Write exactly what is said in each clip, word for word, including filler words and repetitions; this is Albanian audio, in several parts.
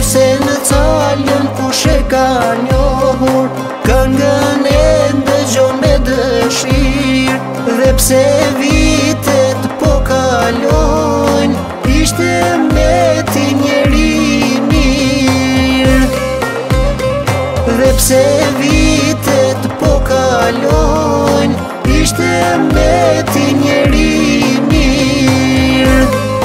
Hysen calën kushe ka njohur, këngën e ndëgjon me dëshirë. Dhe pse vitet po kalojnë, ishte me ti njeri mirë. Dhe pse vitet po kalojnë, ishte me ti njeri mirë.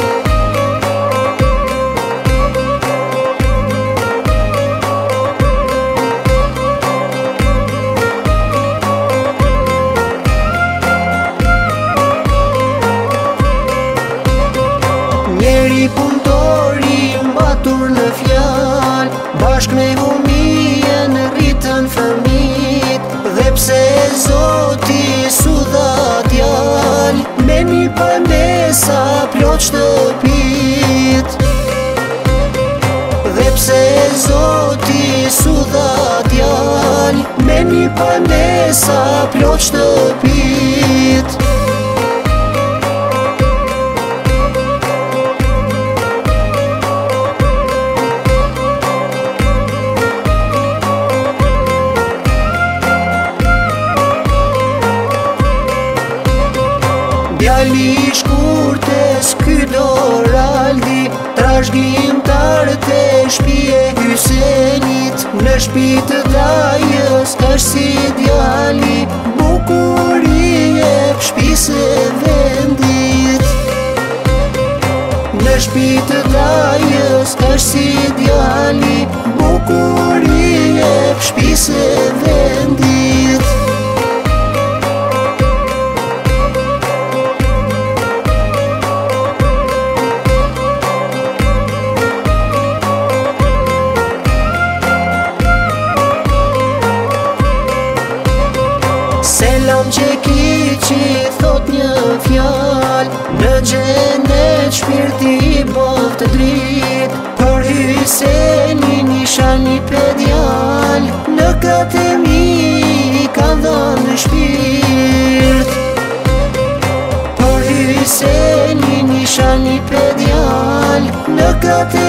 Njeri punëtori mbatur në fjalë, bashk me humien rritën fëmit. Dhe pse Zoti su dha djalë, me një premesa plot shtëpit. Dhe pse Zoti su dha djalë, me një premesa plot shtëpit. Djali shkurtes ky Doraldi, trashgjimtar të shpije Hysenit. Në shpi të dajës është si djali, bukurie shpisë e vendit. Në shpi të dajës është si djali, bukurie shpisë e vendit. Selam që ki që thot një fjal, në gjenet shpirti i boft drit. Për Hysenin isha një pedjal, në katë e mi ka dhënë shpirt. Për Hysenin isha një pedjal, në katë